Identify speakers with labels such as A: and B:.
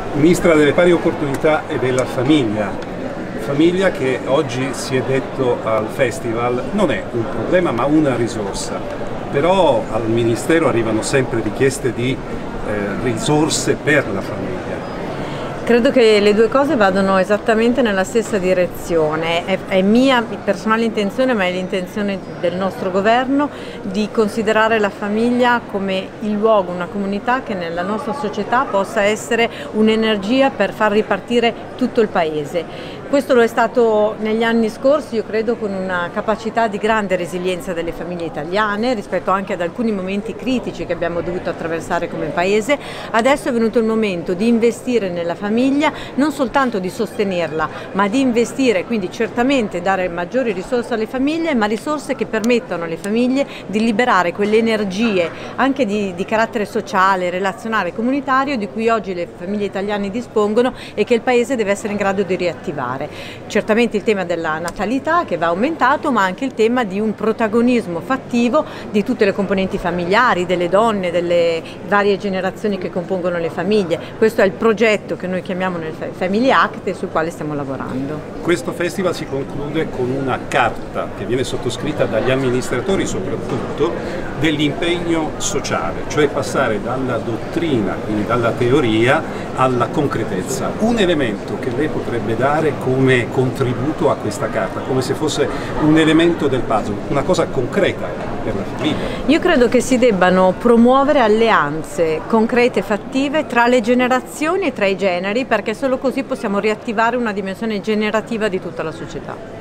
A: Ministra delle pari opportunità e della famiglia che oggi si è detto al festival non è un problema ma una risorsa, però al Ministero arrivano sempre richieste di risorse per la famiglia.
B: Credo che le due cose vadano esattamente nella stessa direzione. È mia personale intenzione, ma è l'intenzione del nostro governo, di considerare la famiglia come il luogo, una comunità che nella nostra società possa essere un'energia per far ripartire tutto il Paese. Questo lo è stato negli anni scorsi, io credo, con una capacità di grande resilienza delle famiglie italiane rispetto anche ad alcuni momenti critici che abbiamo dovuto attraversare come Paese. Adesso è venuto il momento di investire nella famiglia, non soltanto di sostenerla, ma di investire, quindi certamente dare maggiori risorse alle famiglie, ma risorse che permettano alle famiglie di liberare quelle energie anche di carattere sociale, relazionale, comunitario di cui oggi le famiglie italiane dispongono e che il Paese deve essere in grado di riattivare. Certamente il tema della natalità che va aumentato, ma anche il tema di un protagonismo fattivo di tutte le componenti familiari, delle donne, delle varie generazioni che compongono le famiglie. Questo è il progetto che noi chiamiamo nel Family Act e sul quale stiamo lavorando.
A: Questo festival si conclude con una carta che viene sottoscritta dagli amministratori soprattutto dell'impegno sociale, cioè passare dalla dottrina, quindi dalla teoria, alla concretezza. Un elemento che lei potrebbe dare come contributo a questa carta, come se fosse un elemento del puzzle, una cosa concreta per la famiglia.
B: Io credo che si debbano promuovere alleanze concrete e fattive tra le generazioni e tra i generi, perché solo così possiamo riattivare una dimensione generativa di tutta la società.